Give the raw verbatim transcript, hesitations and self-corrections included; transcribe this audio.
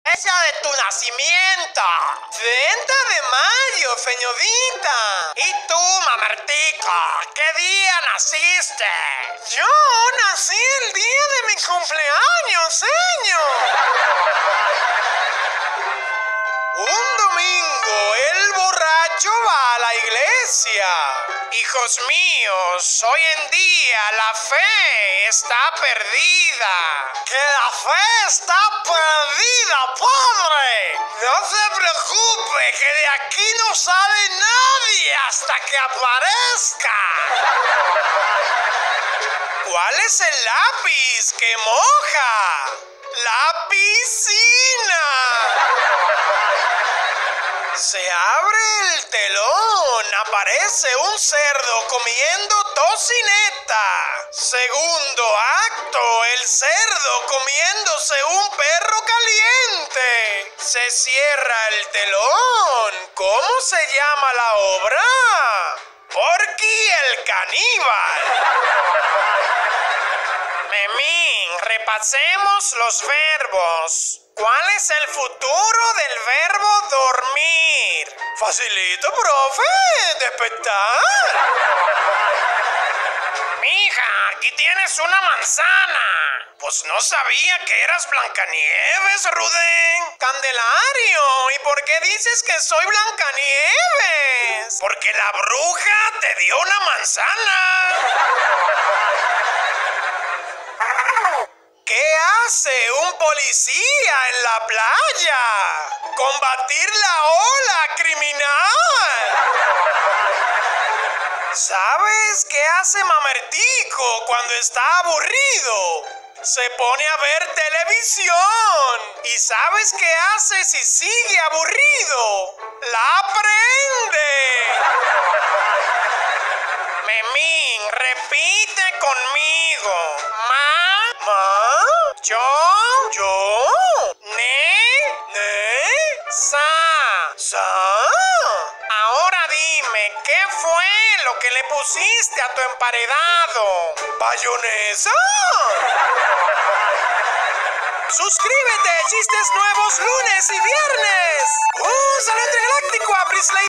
Fecha de tu nacimiento. treinta de mayo, señorita. ¿Y tú, mamertico? ¿Qué día naciste? Yo nací el día de mi cumpleaños, señor. Un domingo, el borracho va a la iglesia. Hijos míos, hoy en día la fe está perdida. ¡Que la fe está perdida, padre! No se preocupe, que de aquí no sale nadie hasta que aparezca. ¿Cuál es el lápiz que moja? ¡La piscina! Se abre el telón, aparece un cerdo comiendo tocineta. Segundo acto, el cerdo comiéndose un perro caliente. Se cierra el telón. ¿Cómo se llama la obra? Porky el caníbal. Memín, repasemos los verbos. ¿Cuál es el futuro del verbo dormir? Facilito, profe. Despertar. Mija, aquí tienes una manzana. Pues no sabía que eras Blancanieves, Ruden. Candelario, ¿y por qué dices que soy Blancanieves? Porque la bruja te dio una manzana. ¿Qué hace un policía en la playa? Combatir la ola criminal. ¿Sabes qué hace Mamertico cuando está aburrido? Se pone a ver televisión. ¿Y sabes qué hace si sigue aburrido? ¡La prende! Memín, repite conmigo. Ma, ma, yo, yo, ne, ne, sa, sa. Ahora dime, ¿qué fue lo que le pusiste a tu emparedado? ¿Bayonesa? Suscríbete, chistes nuevos lunes y viernes. ¡Un saludo intergaláctico a Brisley!